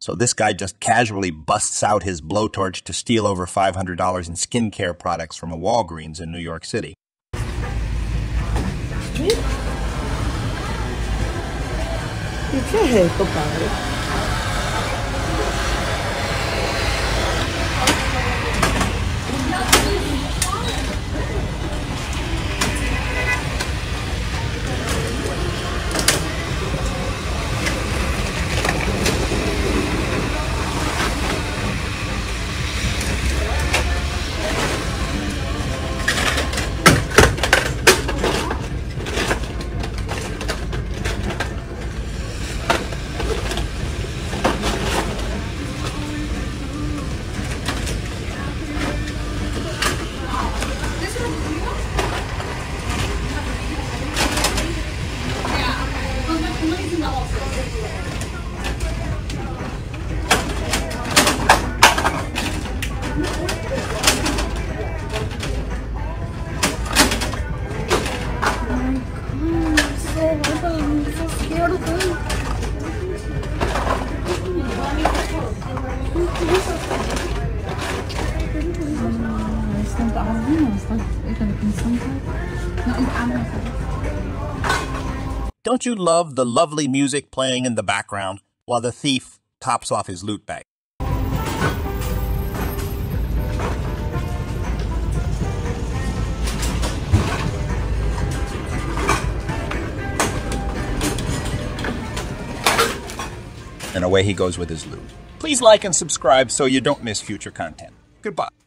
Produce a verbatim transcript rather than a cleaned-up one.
So this guy just casually busts out his blowtorch to steal over five hundred dollars in skincare products from a Walgreens in New York City. Don't you love the lovely music playing in the background while the thief tops off his loot bag? And away he goes with his loot. Please like and subscribe so you don't miss future content. Goodbye.